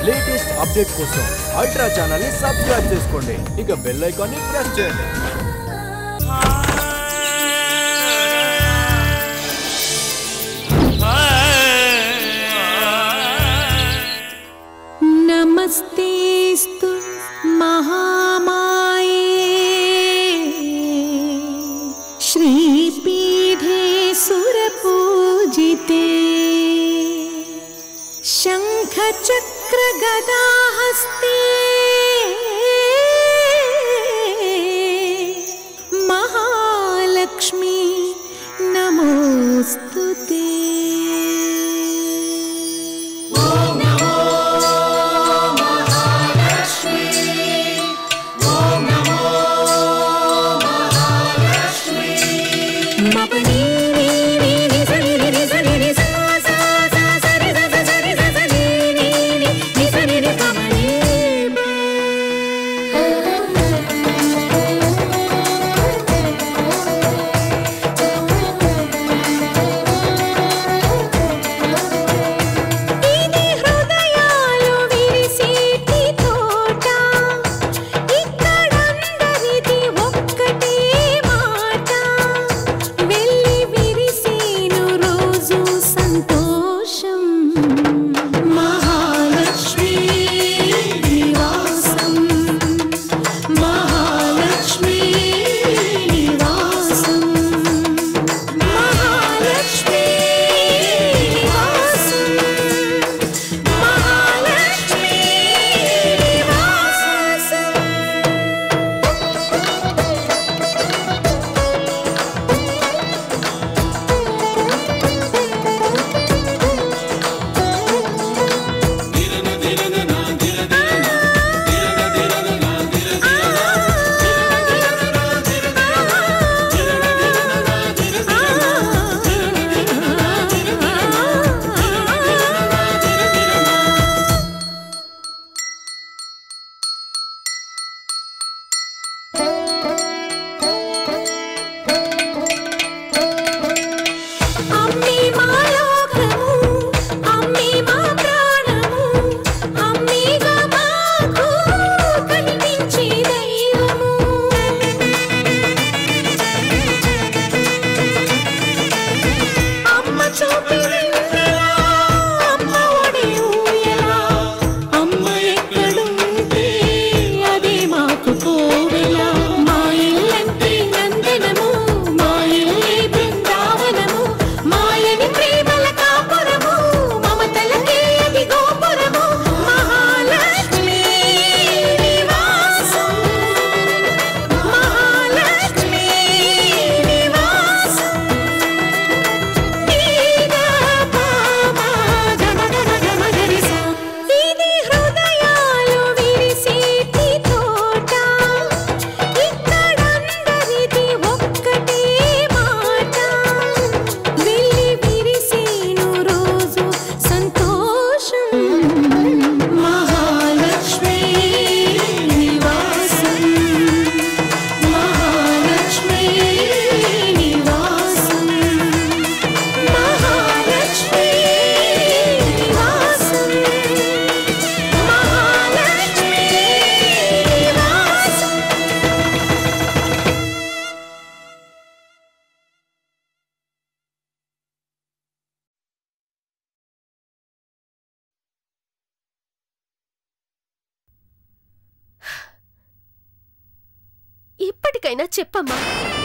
Latest update కోసం ultra channel ని subscribe చేసుకోండి. ఇక బెల్ ఐకాన్ ని ప్రెస్ చేయండి. नमस्तेस्तु महामाये श्रीपीठे सुरपूजिते शंखचक्रगदाहस्ते महालक्ष्मी नमोस्तुते। ఇప్పటికైనా చెప్పమ్మా,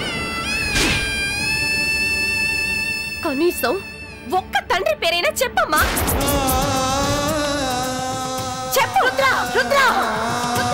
కనీసం ఒక్క తండ్రి పేరైనా చెప్పమ్మా. చెప్పు రుద్ర, రుద్ర, రుద్ర.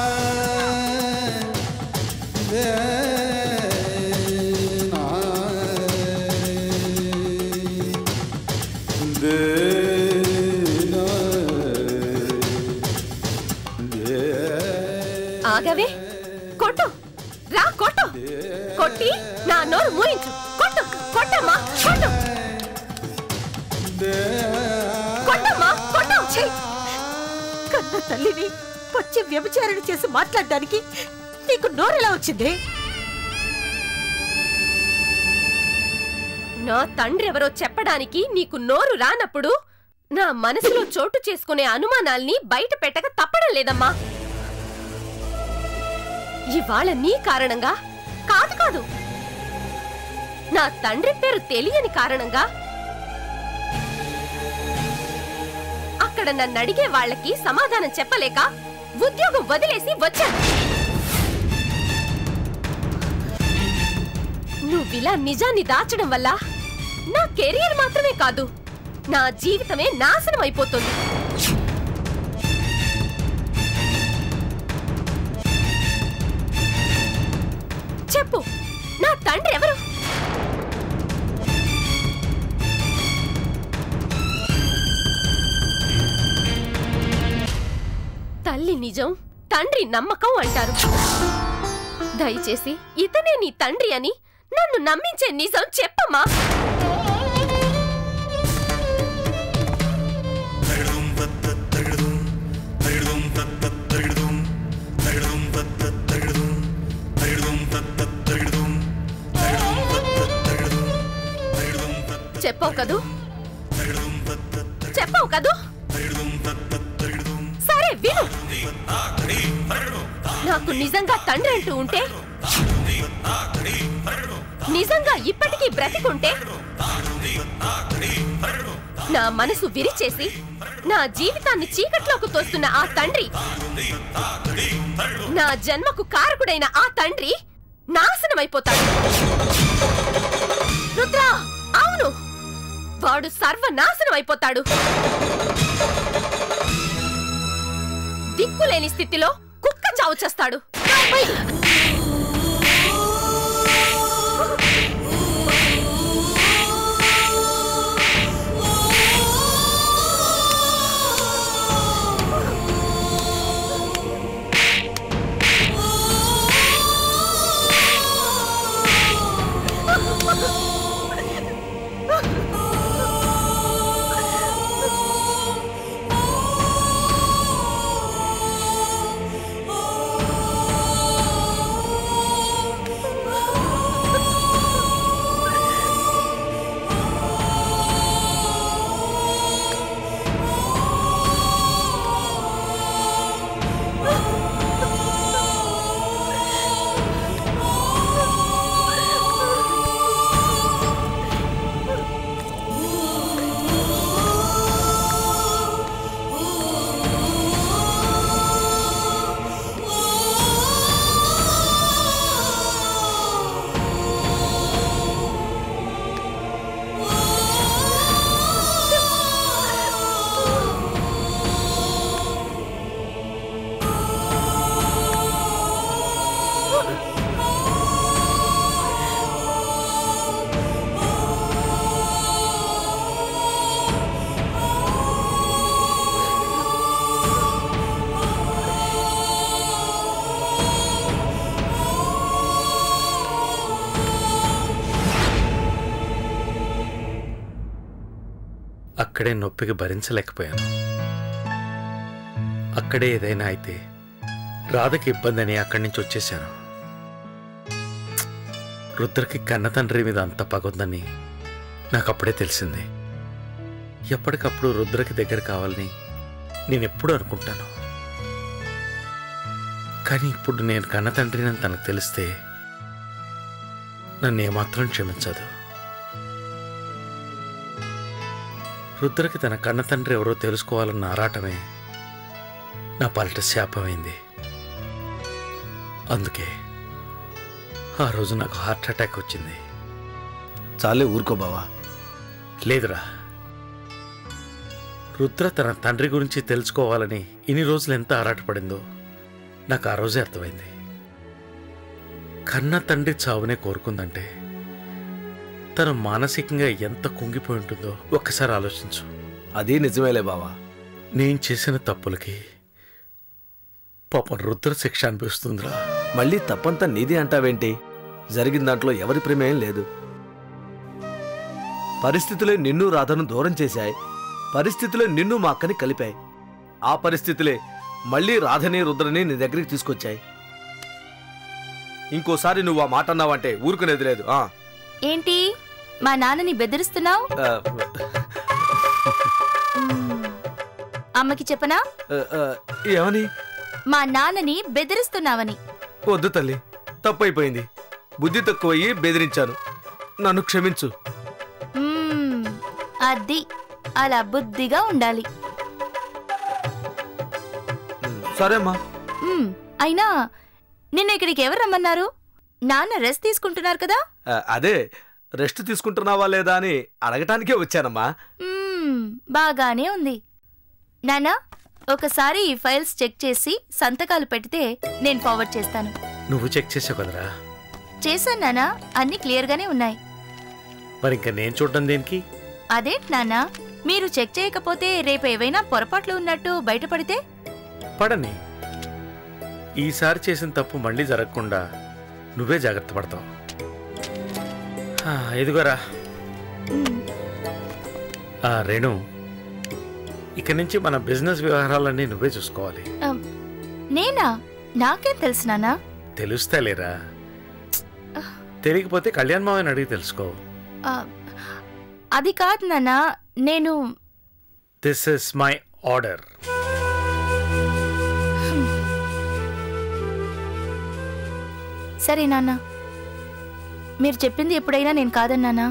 ఆగవే, కొట్టు రా, కొట్టు, కొట్టి నా నోరు మూయించు. కొట్టు, కొట్టమ్మా, కొట్టు, కొట్టమ్మా, కొట్టు. కన్న తల్లిని వచ్చి వ్యభిచారణ చేసి మాట్లాడడానికి నీకు నోరెలా వచ్చింది? నా తండ్రి ఎవరో చెప్పడానికి నీకు నోరు రానప్పుడు నా మనసులో చోటు చేసుకునే అనుమానాల్ని బయట పెట్టక తప్పడం లేదమ్మా. ఇవాళ నీ కారణంగా కాదు నా తండ్రి పేరు తెలియని కారణంగా అక్కడ నన్ను అడిగే వాళ్ళకి సమాధానం చెప్పలేక ఉద్యోగం వదిలేసి వచ్చాను. నువ్విలా నిజాన్ని దాచడం వల్ల నా కెరియర్ మాత్రమే కాదు, నా జీవితమే నాశనం అయిపోతుంది. చెప్పు, నా తండ్రి ఎవరు? తల్లి నిజం, తండ్రి నమ్మకం అంటారు. దయచేసి ఇతనే నీ తండ్రి అని నన్ను నమ్మించే నిజం చెప్పమ్మా. చెప్పావు కదూ, చెప్పావు కదూ? సరే విను. నాకు నిజంగా తండ్రి అంటూ ఉంటే, నిజంగా ఇప్పటికీ బ్రతికుంటే, నా మనసు విరిచేసి నా జీవితాన్ని చీకట్లోకి తోస్తున్న ఆ తండ్రి, నా జన్మకు కారకుడైన ఆ తండ్రి నాశనమైపోతాడు. రుద్ర, అవును, వాడు సర్వనాశనం అయిపోతాడు. దిక్కులేని స్థితిలో కుక్క చావు చేస్తాడు. అక్కడే నొప్పికి భరించలేకపోయాను. అక్కడే ఏదైనా అయితే రాధకి ఇబ్బంది అని అక్కడి నుంచి వచ్చేసాను. రుద్రకి కన్న తండ్రి మీద అంత పగొందని నాకు అప్పుడే తెలిసింది. ఎప్పటికప్పుడు రుద్రకి దగ్గర కావాలని నేను ఎప్పుడూ అనుకుంటాను. కానీ ఇప్పుడు నేను కన్న తండ్రిని తనకు తెలిస్తే నన్ను ఏమాత్రం క్షమించదు. రుద్రకి తన కన్న తండ్రి ఎవరో తెలుసుకోవాలన్న ఆరాటమే నా పాలిట శాపమైంది. అందుకే ఆ రోజు నాకు హార్ట్ అటాక్ వచ్చింది. చాలే ఊరుకో బావా. లేదురా, రుద్ర తన తండ్రి గురించి తెలుసుకోవాలని ఇన్ని రోజులు ఎంత ఆరాటపడిందో నాకు ఆ రోజే అర్థమైంది. కన్న తండ్రి చావునే కోరుకుందంటే తను మానసికంగా ఎంత కుంగిపోయి ఉంటుందో ఒక్కసారి ఆలోచించు. అది నిజమేలే బావా. నేను చేసిన తప్పులకి పాపం రుద్ర శిక్ష అనిపిస్తుందిరా. మళ్ళీ తప్పంతా నీది అంటావేంటి? జరిగిన దాంట్లో ఎవరి ప్రేమేం లేదు. పరిస్థితులే నిన్ను రాధను దూరం చేశాయి. పరిస్థితులే నిన్ను మా అక్కని కలిపాయి. ఆ పరిస్థితులే మళ్ళీ రాధని రుద్రని నీ దగ్గరికి తీసుకొచ్చాయి. ఇంకోసారి నువ్వు ఆ మాట అన్నావంటే ఊరుకునేది లేదు. ఏంటి మా నాన్నని బెదిరిస్తున్నావు? అమ్మకి చెప్పనా? ఏమని? మా నాన్నని బెదిరిస్తున్నావని. వద్దు తల్లి, తప్పైపోయింది. బుద్ధి తక్కువయ్యి బెదిరించాను, నన్ను క్షమించు. అది అలా బుద్ధిగా ఉండాలి. సరేమ్మా. అయినా నిన్న ఇక్కడికి ఎవరు రమ్మన్నారు? నాన్న రెస్ట్ తీసుకుంటున్నారు కదా? అదే, రెస్ట్ తీసుకుంటున్నావా లేదా అని అడగటానికే వచ్చానమ్మా. బాగానే ఉంది. నాన్నా, ఒకసారి ఈ ఫైల్స్ చెక్ చేసి సంతకాలు పెడితే నేను ఫార్వర్డ్ చేస్తాను. నువ్వు చెక్ చేసావు కదరా? చేశాను నాన్నా, అన్ని క్లియర్గానే ఉన్నాయి. మరి ఇంకా నేను చూడడం దేనికి? అదేంటి నాన్నా, మీరు చెక్ చేయకపోతే రేపు ఏవైనా పొరపాట్లు ఉన్నట్టు బయటపడితే? పడని. ఈసారి చేసిన తప్పు మళ్ళీ జరగకుండా నువ్వే జాగ్రత్త పడతావు. ఎదుగోరా. రేణు, ఇక నుంచి మన బిజినెస్ వ్యవహారాలన్నీ నువ్వే చూసుకోవాలి. నేనా? నాకేం తెలుసు నాన్నా? తెలుస్తాలేరా. తెలియకపోతే కళ్యాణ్ మావని అడిగి తెలుసుకో. అది కాదు నాన్నా, నేను... దిస్ ఇస్ మై ఆర్డర్. సరే నాన్న, మీరు చెప్పింది ఎప్పుడైనా నేను కాదన్నానా?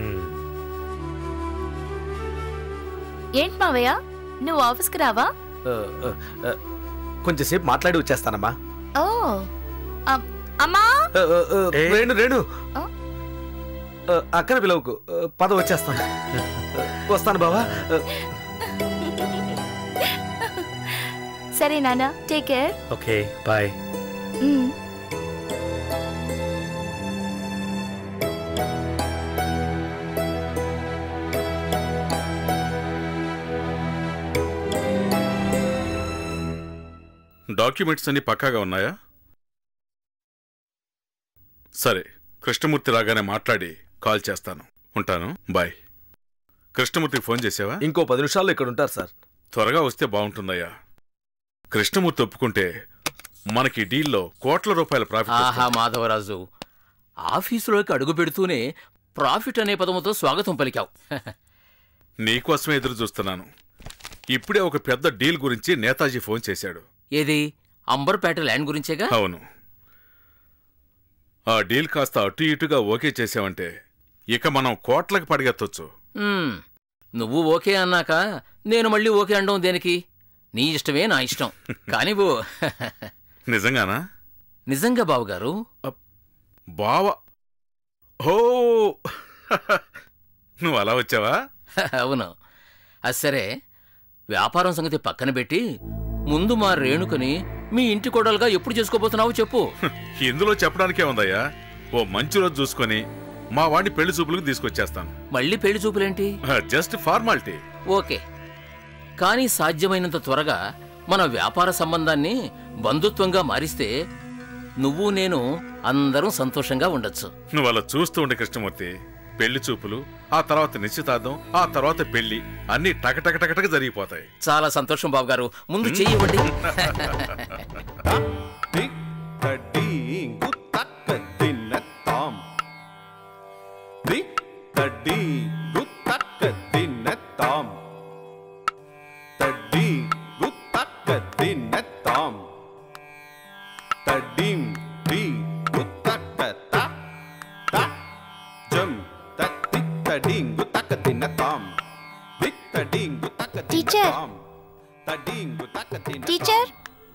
ఏంటి మావయ్య, నువ్వు ఆఫీస్కి రావా? కొంచెంసేపు మాట్లాడి వచ్చేస్తానమ్మా. ఓ అమ్మా. రేణు రేణు, అక్కన పిలవకు, పద వచ్చేస్తాను. వస్తాను బావా. సరే నాన్న, take care. Okay, bye. Documents అన్ని పక్కాగా ఉన్నాయా? సరే, కృష్ణమూర్తి రాగానే మాట్లాడి కాల్ చేస్తాను. ఉంటాను, బాయ్. కృష్ణమూర్తికి ఫోన్ చేసావా? ఇంకో 10 నిమిషాల్లో ఇక్కడ ఉంటారు సార్. త్వరగా వస్తే బాగుంటుందయ్యా. కృష్ణమూర్తి ఒప్పుకుంటే మనకి డీల్లో కోట్ల రూపాయల ప్రాఫిట్. ఆహా మాధవరాజు, ఆఫీసులోకి అడుగు పెడుతూనే ప్రాఫిట్ అనే పదముతో స్వాగతం పలికావు. నీకోసమే ఎదురు చూస్తున్నాను. ఇప్పుడే ఒక పెద్ద డీల్ గురించి నేతాజీ ఫోన్ చేశాడు. ఏది? అంబర్పేట ల్యాండ్ గురించేగా? అవును. ఆ డీల్ కాస్త అటు ఇటుగా ఓకే చేసావంటే ఇక మనం కోట్లకు పడిగెత్తొచ్చు. నువ్వు ఓకే అన్నాక నేను మళ్ళీ ఓకే అనడం దేనికి? నీ ఇష్టమే నా ఇష్టం. కానివ్వు. నిజంగానా? నిజంగా బావగారు. బావ, హో, నువ్వు అలా వచ్చావా? అవును. అది సరే, వ్యాపారం సంగతి పక్కన పెట్టి ముందు మా రేణుకని మీ ఇంటి కోడలుగా ఎప్పుడు చేసుకోబోతున్నావు చెప్పు. ఇందులో చెప్పడానికే ఉందయ్యా. ఓ మంచి రోజు చూసుకొని మా వాడిని పెళ్లి చూపులకు తీసుకొచ్చేస్తాను. మళ్ళీ పెళ్లి చూపులేంటి? Just formality. ఓకే, కానీ సాధ్యమైనంత త్వరగా మన వ్యాపార సంబంధాన్ని బంధుత్వంగా మారిస్తే నువ్వు నేను అందరం సంతోషంగా ఉండొచ్చు. నువ్వు అలా చూస్తూ ఉండే కృష్ణమూర్తి. పెళ్లి చూపులు, ఆ తర్వాత నిశ్చితార్థం, ఆ తర్వాత పెళ్లి, అన్ని టకటకటకటక జరిగిపోతాయి. చాలా సంతోషం బాబు గారు. ముందు చెయ్యివ్వండి. Teacher, teacher.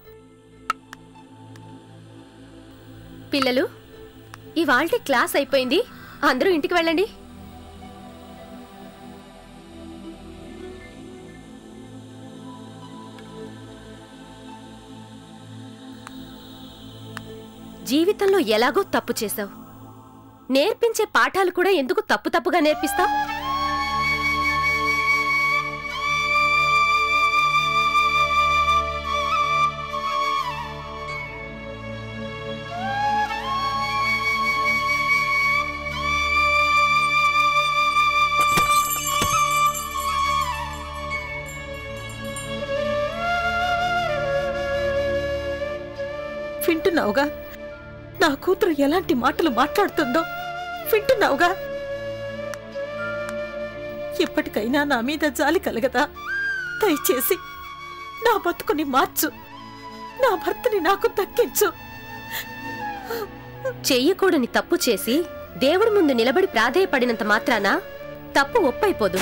పిల్లలు, ఇవాల్టి క్లాస్ అయిపోయింది, అందరూ ఇంటికి వెళ్ళండి. జీవితంలో ఎలాగో తప్పు చేశావు, నేర్పించే పాఠాలు కూడా ఎందుకు తప్పుగా నేర్పిస్తావు? వింటున్నావుగా నా కూతురు ఎలాంటి మాటలు మాట్లాడుతుందో? వింటున్నావుగా? ఇప్పటికైనా నా మీద జాలి కలగదా? దయచేసి నా బతుకుని మార్చు, నా భర్తని నాకు దక్కించు. చెయ్యకూడని తప్పు చేసి దేవుడి ముందు నిలబడి ప్రాధేయపడినంత మాత్రాన తప్పు ఒప్పైపోదు.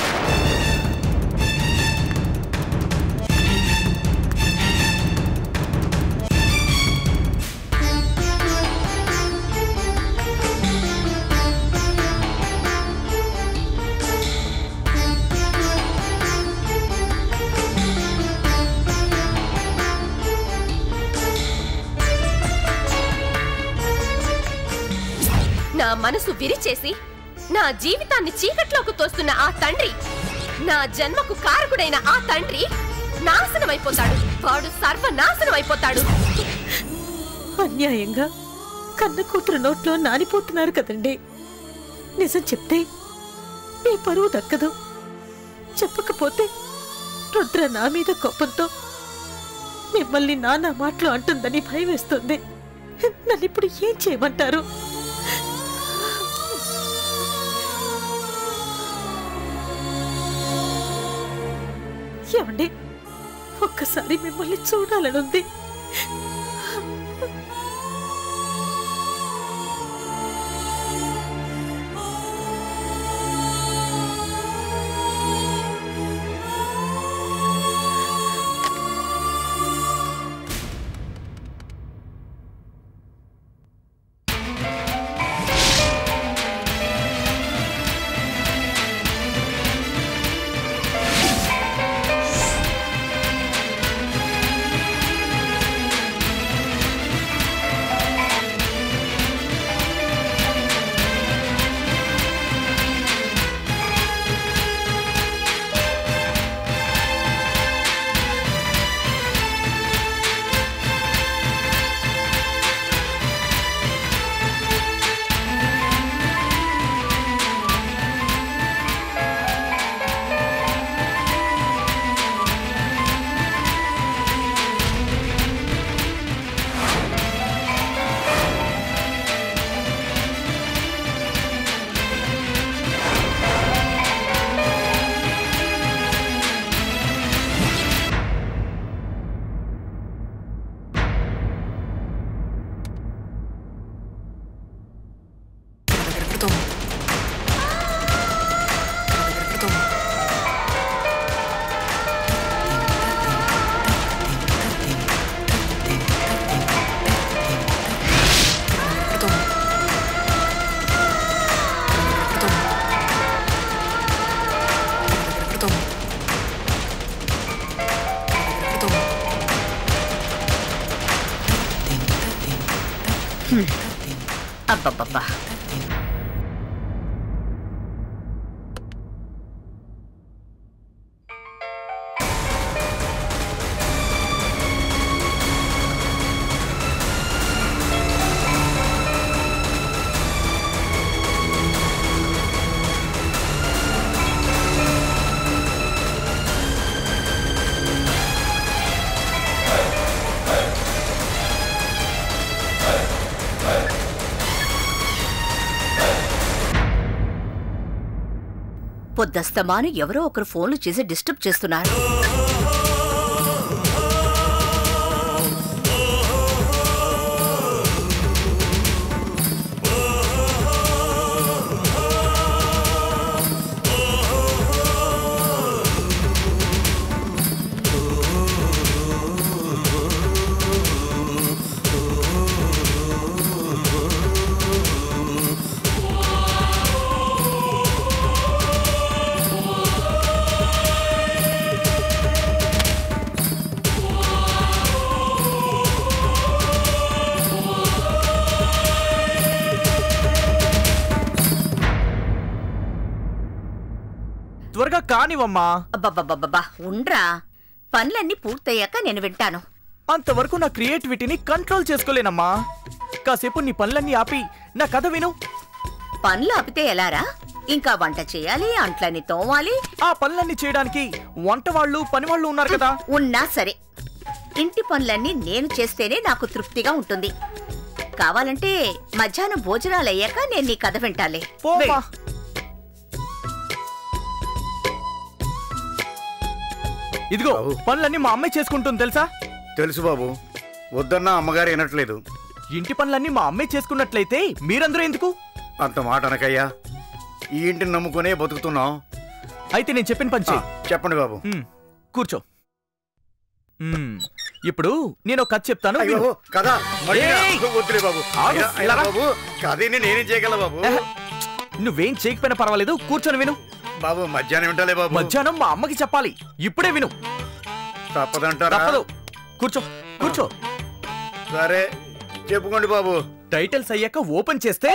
నా మనసు విరిచేసి నా జీవితాన్ని చీకట్లోకి తోస్తున్న ఆ తండ్రి, నా జన్మకు కారకుడైన ఆ తండ్రి నాశనమైపోతాడు. వాడు సర్వనాశనమైపోతాడు. అన్యాయంగా కన్న కూతురు నోట్లో నానిపోతున్నారు కదండి. నిజం చెప్తే మీ పరువు దక్కదు. చెప్పకపోతే రుద్ర నా మీద కోపంతో మిమ్మల్ని నానా మాటలు అంటుందని భయం వేస్తుంది. నన్నిప్పుడు ఏం చేయమంటారు? ఏమండి, ఒక్కసారి మిమ్మల్ని చూడాలనుంది. అబ్బబ్బబ్బా, పొద్దస్తమాను ఎవరో ఒకరు ఫోన్లు చేసి డిస్టర్బ్ చేస్తున్నారు. త్వరగా కానివమ్మా. అబ్బబ్బబ్బబ్బా, ఉండ్రా, పనులన్నీ పూర్తయ్యాక నేను వింటాను. అంతవరకు నా క్రియేటివిటీని కంట్రోల్ చేసుకోలేనమ్మా. కాసేపు నీ పనులన్నీ ఆపి నా కథ విను. పనులు ఆపితే ఎలారా? ఇంకా వంట చేయాలి, అంట్లన్నీ తోమాలి. ఆ పనులన్నీ చేయడానికి వంట వాళ్ళు పని వాళ్ళు ఉన్నారు కదా. ఉన్నా సరే, ఇంటి పనులన్నీ నేను చేస్తేనే నాకు తృప్తిగా ఉంటుంది. కావాలంటే మధ్యాహ్నం భోజనాలు అయ్యాక నేను నీ కథ వింటాలే. పోమా. ఇదిగో పనులన్నీ మా అమ్మాయి చేసుకుంటుంది తెలుసా? తెలుసు బాబు, వద్దన్నా అమ్మగారు వినట్లేదు. ఇంటి పనులన్నీ మా అమ్మాయి చేసుకున్నట్లయితే మీరందరూ ఎందుకు? అంత మాట అనకయ్యా, ఈ ఇంటిని నమ్ముకునే బతుకుతున్నాం. అయితే నేను చెప్పిన పని చెయ్యి. చెప్పండి బాబు. కూర్చో. ఇప్పుడు నేను కథ చెప్తాను. కదా వద్దులే బాబు. బాబు కథని నేనేం చేయగల బాబు? నువ్వేం చేయకపోయినా పర్వాలేదు, కూర్చొని విను. బాబు మధ్యాహ్నం వింటాలే బాబు. మధ్యాహ్నం మా అమ్మకి చెప్పాలి, ఇప్పుడే విను. తప్పదంటారా? తప్పదు, కూర్చో కూర్చో. సరే చెప్పుకోండి బాబు. టైటిల్స్ అయ్యాక ఓపెన్ చేస్తే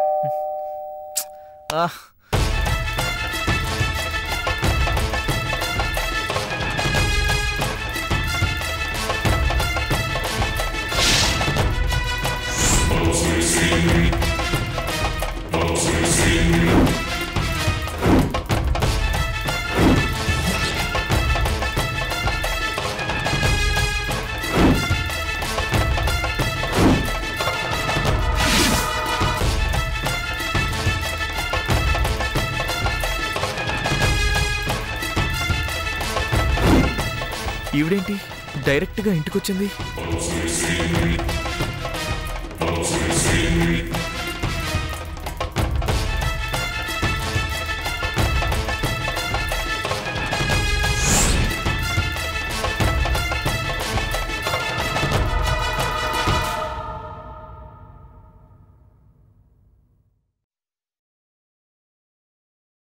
ఈవిడేంటి డైరెక్ట్ గా ఇంటికి వచ్చింది?